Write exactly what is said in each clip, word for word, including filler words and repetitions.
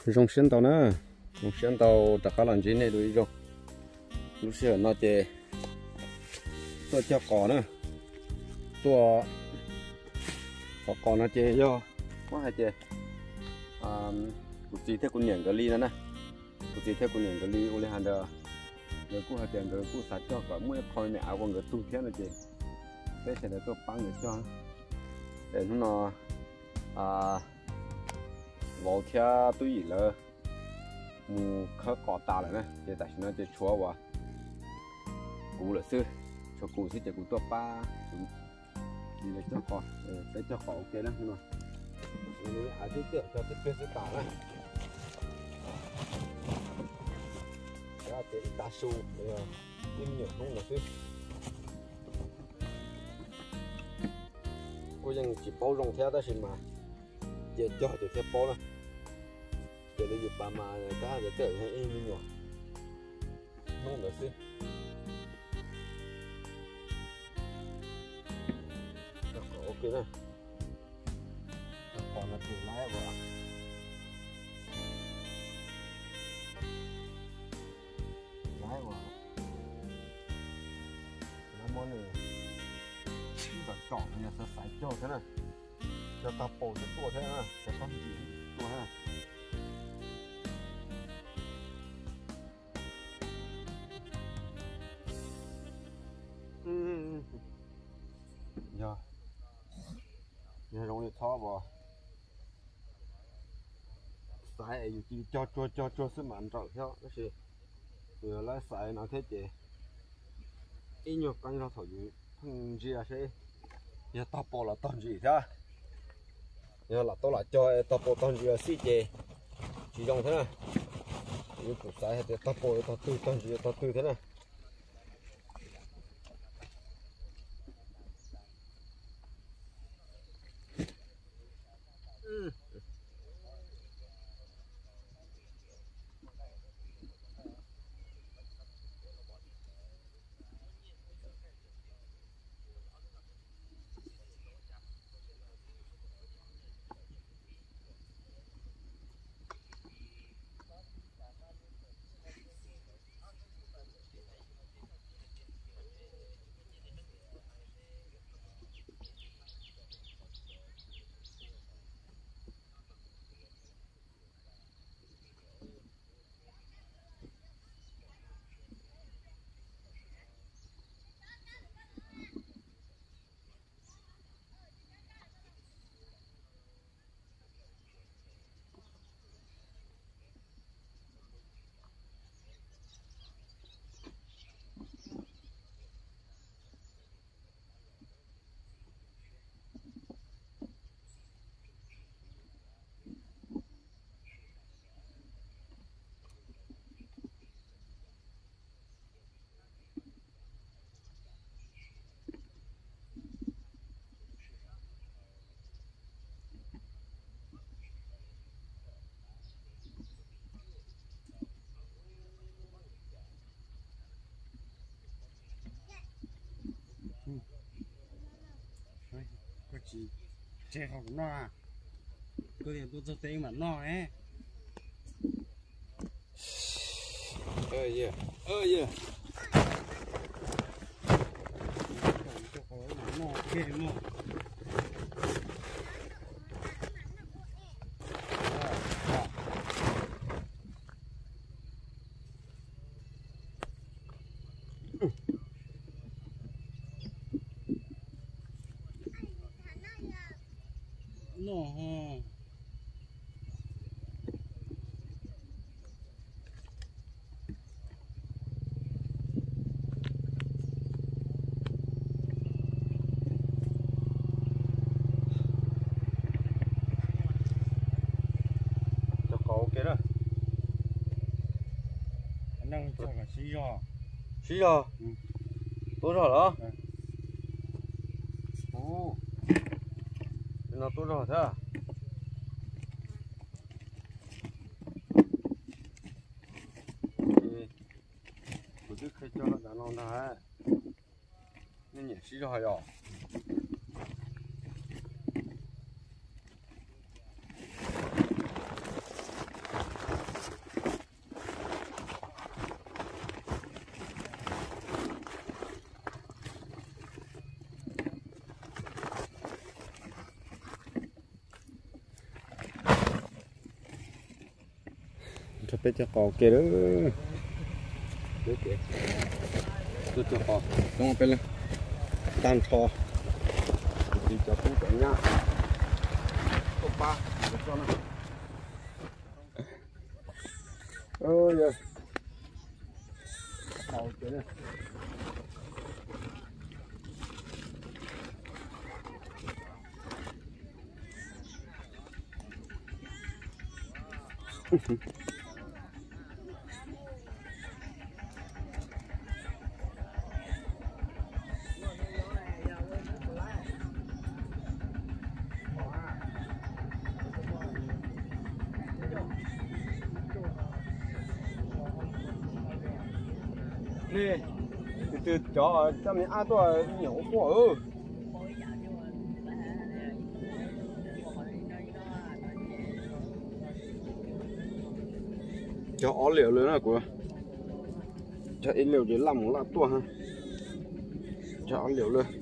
rong xuyên tàu nữa rong xuyên tàu đặt cá làm gì này rồi rồi lúc xưa nó chơi tôi cho cỏ nữa tôi có cỏ nó chơi do quá hay chơi à cụ chỉ theo con nhện cái ly nữa nè cụ chỉ theo con nhện cái ly ule hàng đờ người cụ hạt tiền người cụ sạch cho cả mỗi coi mẹ áo con người tu thiên là chơi thế sẽ để tôi băng để cho để nó à vào theo tôi nghĩ là mù khá cỏ ta lại nè để tại nó chơi chúa vào cú là sư cho cú sẽ chơi cú tua ba đi để cho cỏ để cho cỏ ok đó nhưng mà nếu ai thích cho thích chơi sẽ tả này ra để đá su để im nhiều không là sư côยังchỉ bao rong theo đó xin mà giờ cho để theo bao đó để lấy bà mà cá để chơi hay im nhỏ không được chứ ok nè còn là thử lái vào lái vào nó món này và chọn nhà sẽ phải cho thế này cho ta bổ cho tua thế này cho xong gì tua ha giờ giờ rồi thọ vào sai ở gì cho cho cho cho sức mạnh rồi theo cái gì vừa lấy sai nó thế chị ít nhiều căng ra thổi thằng gì à thế giờ tao bỏ là toàn gì thế giờ là tao lại cho tao bỏ toàn gì à xí chị chỉ trong thế này như cục sai thì tao bỏ tao tư toàn gì tao tư thế này chỉ trẻ học no à cơ thể tôi cho thấy mà no ấy ơi yeah ơi yeah no kê no no ha cho cỏ ok đó năng cho cả xí giò xí giò tốt rồi đó ồ nó tốt rồi thế à tôi cứ khai cho nó đã non ra nên nhỉ xí rồi rồi cho bé cho cò kia đó kìa tôi cho cò không bên lên tan thò thì cho cũng cả nhá có ba cho nó ôi giời cò kia này nè từ từ cho cho mình ăn to nhiều quá ư cho ó liệu lớn là của cho ít liệu để làm là to ha cho ó liệu luôn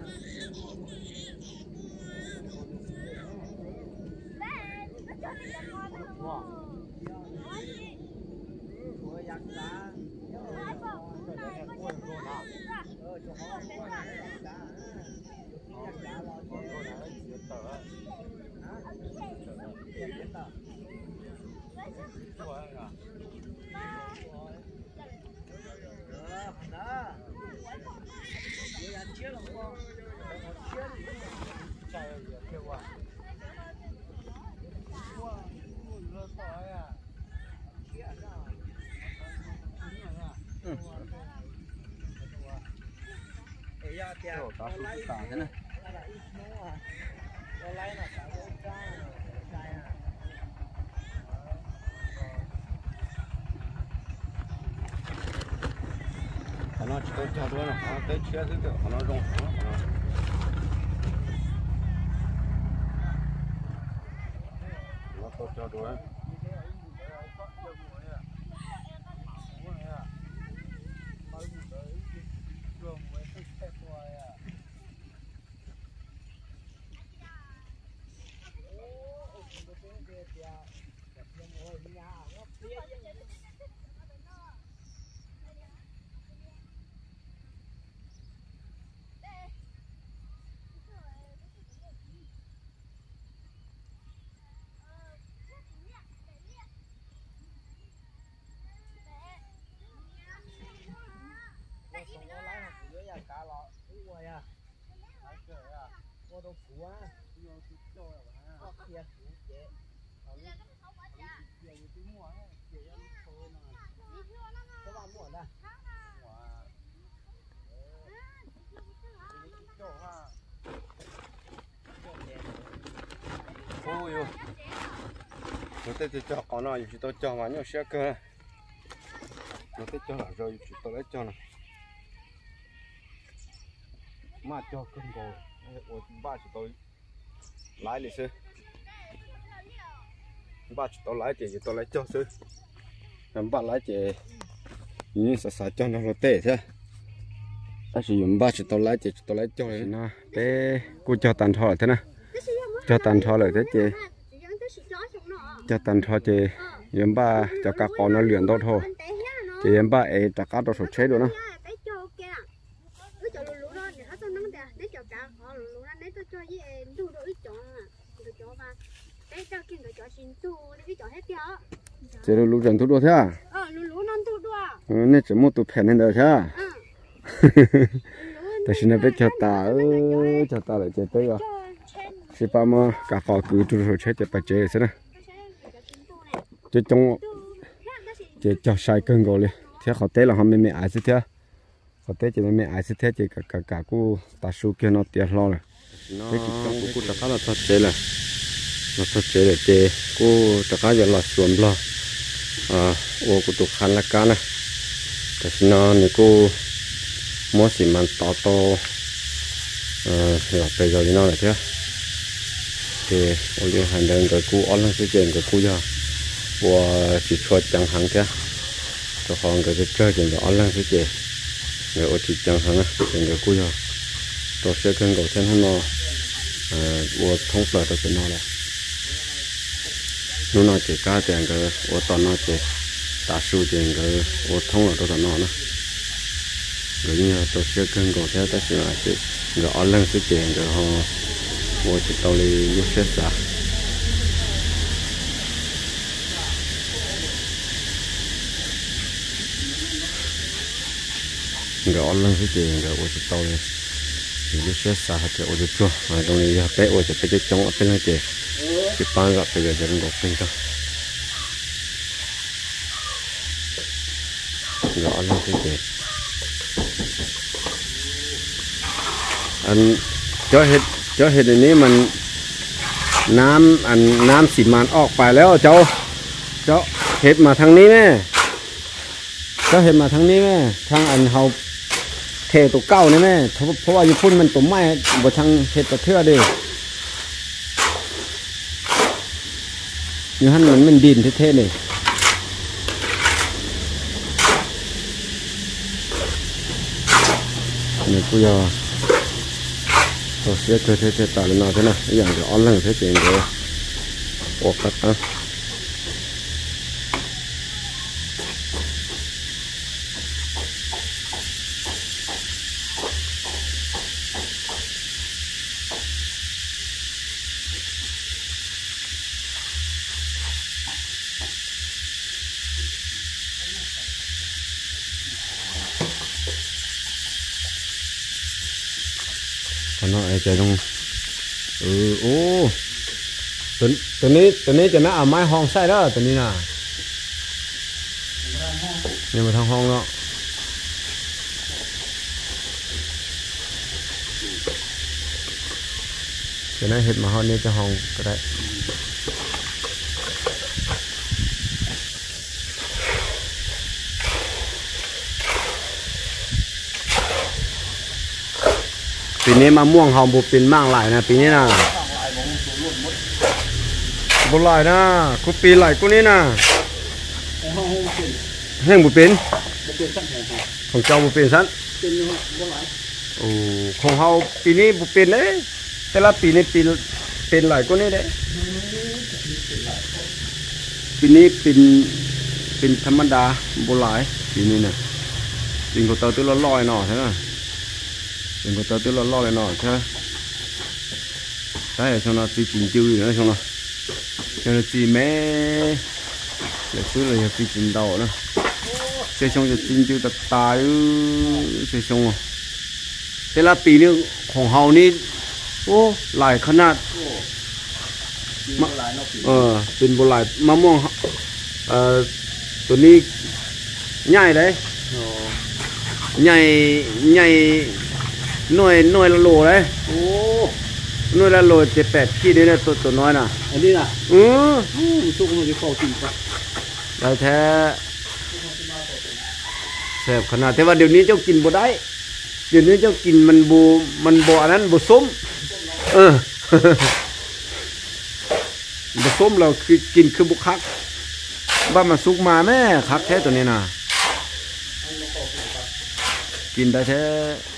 Ồ, có số tả thế này. Nó chỉ có cho đuôi nó tới chia thứ kiểu nó rong nó có cho đuôi ôi ôi tôi tôi cho con nó chỉ tôi cho vào nhiều xe cơ nó tôi cho là rồi chỉ tôi lấy cho nó mà cho cân rồi ôi ba chỉ tôi lái đi sư ba chỉ tôi lái chỉ tôi lấy cho sư làm ba lái chỉ như sợ sợ cho nó là tệ thế ta sử dụng ba chỉ tôi lái chỉ tôi lấy cho này nó bé cô cho tàn thọ thế nào cho tàn thọ lại thế chị cho tàn thọ chị yếm ba cho các con nó luyện tốt thôi chị yếm ba ấy cho các đồ sốt chết rồi nó chị lú lú rèn thu đua thế à nên chỉ mua tụ phèn lên đời thế à tại sao nó biết cho ta ơi cho ta lại chơi tới rồi chỉ bao mà cả họ cứ tụ rồi chết để phải chơi thế này chơi trong chơi cho sai cơn rồi đi thế họ té là họ mới mẹ ai thế thế họ té chỉ mẹ ai thế chỉ cả cả cả cô ta su kia nó tiệt lo rồi cái trong của cô ta khá là thật chế là nó thật chế để chơi cô ta khá là xuân lo à ô cô tụ khăn là cá này tại sao nó này cô mua xí măng to to là bây giờ nó là thế thì ô liu hành đơn cái cô ăn cái chuyện cái cô giờ và chỉ cho chẳng hàng thế cho họ cái cái chơi chuyện cái ăn cái chuyện người ô chỉ chẳng hàng á chuyện cái cô giờ tôi sẽ cần cầu thêm nó và thông lợi cho nó là nó nói chỉ cá tiền cái và toàn nó chỉ 大树这个我通了多少闹呢？người như tôi sẽ cân cổ theo ta sẽ là sẽ người ở lần sẽ tiền rồi họ mua chỉ tàu đi lúc xét ra người ở lần sẽ tiền rồi mua chỉ tàu đi lúc xét ra hết rồi được chưa rồi đồng này bé ôi chỉ bé chống ở bên này tiền chỉ bán gặp bây giờ chỉ được bên trong người ở lần sẽ tiền anh cho hết cho hếtอันนี้มันน้ำอันน้ำสีมันออกไปแล้วเจ้าเจ้าเห็ดมาทางนี้แม่เจ้าเห็ดมาทางนี้แม่ทางอันเขาเทตัวเก้านี่แม่เพราะว่าอยู่พุ่นมันตัวไม้บ่ทางเห็ดตะเทือดิอยู่หันมันมันดินเท่ๆนี่นี่กูยอtôi sẽ chơi thế thế tạo lên nào thế này, cái dạng cái online thế chuyện rồi, ốp tắt á. Nó ai chơi trong ừ ô tuần tuầnนี้tuầnนี้จะน่าเอาไม้ห้องใส่แล้วtuầnนี้น่ะนี่มาทางห้องเนาะจะน่าเห็ดมาห้องนี้จะห้องก็ได้ปีนี้มะม่วงหอมบุปินมากหลายนะปีนี้นะบุหลายนะกูปีหลายกูนี้นะแห้งบุปินของเจ้าบุปินสั้นโอ้ของเฮาปีนี้บุปินเลยแต่ละปีนี้ปีเป็นหลายกูนี้เด้ปีนี้เป็นเป็นธรรมดาบุหลายปีนี้นะปีกูเติมตัวละร้อยหน่อใช่ไหมđừng có tới tới lo lo lại nọ chứ đấy xong nó chỉ chín chữ nữa xong nó cho nó chỉ mé để xứ là chỉ chín đầu nữa chơi xong rồi chín chữ tạt tài chơi xong rồi thế làปีนึงของเฮานี่โอ้หลายขนาดเออเป็นโบราณมะม่วงเอ่อตัวนี้ใหญ่เลยใหญ่ใหญ่หน่วยหน่วยละโลเลยโอ้หน่วยละโลเจ็ดแปดขีดนี่นะตัวตัวน้อยน่ะอันนี้น่ะอือสุกมันจะเข้ากินปะได้แท้แซ่บขนาดแต่ว่าเดี๋ยวนี้เจ้ากินบ่ได้เดี๋ยวนี้เจ้ากินมันบ่มันบ่อันนั้นบ่ส้มเออบ่ส้มเราคือกินคือบุคักบ้ามาสุกมาแม่คักแท้ตัวนี้น่ะกินได้แท้